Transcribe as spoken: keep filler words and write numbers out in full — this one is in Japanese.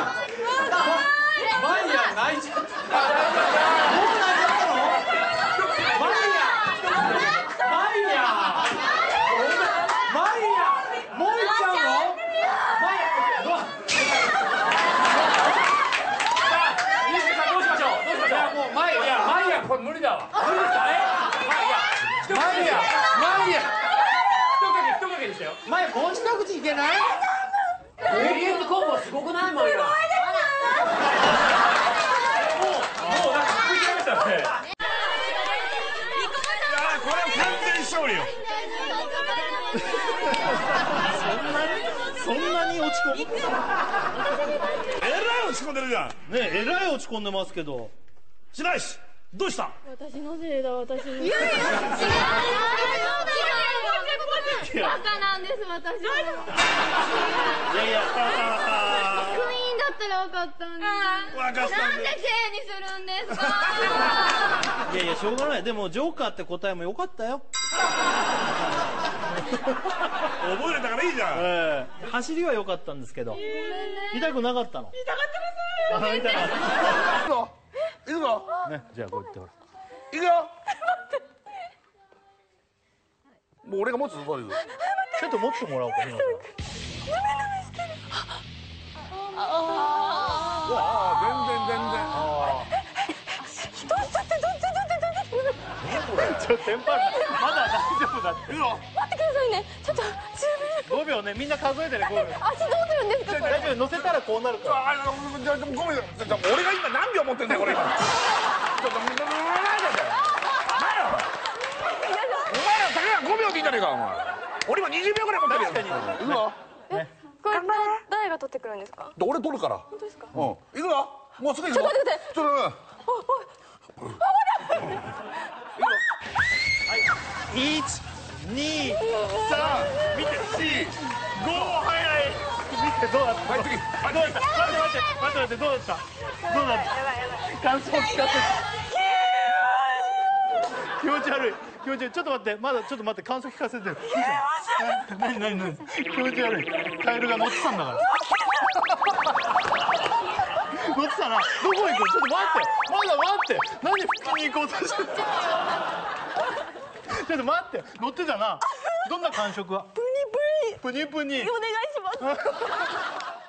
マイヤ泣いちゃった。もう泣いちゃったの？マイヤマイヤマイヤもういっちゃうの？マイヤどう？さあ、西さんどうしましょう？どうしましょう？もうマイヤマイヤこれ無理だわ。無理ですか？え？マイヤマイヤ一かけ一かけでしたよ。マイヤもう一口いけない？エーリエンズ工房すごくない？マイヤ。もうもうなんか作りましたね。 いやこれは完全勝利よ。 そんなに落ち込む？ えらい落ち込んでるじゃん。 ねえ、えらい落ち込んでますけど。 白石どうした？ 私のせいだ、私のせい。いやいや、違う。バカなんです、私は。 いやいや、 クイーンだったら分かったんです。 分かったんです。 なんで J にするんですか？ いやいや、しょうがない。でもジョーカーって答えも良かったよ。 覚えれたからいいじゃん。 ええ、走りは良かったんですけど。痛くなかったの？ 痛かったです。 痛かった。 行くぞ行くぞ。 ね、じゃあこう言ってほら。 行くよ。もう俺が持つぞとりあえず。 ちょっと持ってもらおうか。今からうわあ全然全然。 どうしちゃって、どうしちゃって、どうしちゃって。 ちょっとテンパる。まだ大丈夫だって。 行くぞ。 待ってくださいね。ちょっと、 ごびょうね、みんな数えてね、ごびょう。 足どうするんですか、これ。 大丈夫、乗せたらこうなるから。 ああごめん。じゃあごめん。俺が今何秒持ってんだよこれ。ちょっとお前らお前らたかがごびょうでいいんじゃねえかお前。俺今にじゅうびょうぐらい持ってるよ。 確かに。 行くぞ。 これ、誰が取ってくるんですか？ 俺取るから。 本当ですか？ うん。行くぞ。もうすぐ行くぞ。 ちょっと待ってちょっと待って。 いち、に、 さあ見て四五早い。 見てどうだった？ はい次。はいどうだった？待って待って待って待って、どうだった？どうだった？感想聞かせて。気持ち悪い。気持ち悪い。ちょっと待って、まだちょっと待って、感想聞かせてよ。何何何？気持ち悪い。カエルが乗ってたんだから。乗ってたな。どこ行く？ちょっと待って。まだ待って。何拭きに行こうとしてる？ちょっと待って。乗ってたな。どんな感触は？ プニプニ。 プニプニ。 お願いします。